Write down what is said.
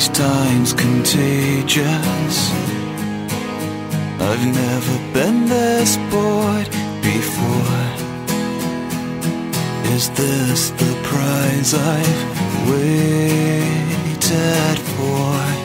Each time's contagious. I've never been this bored before. Is this the prize I've waited for?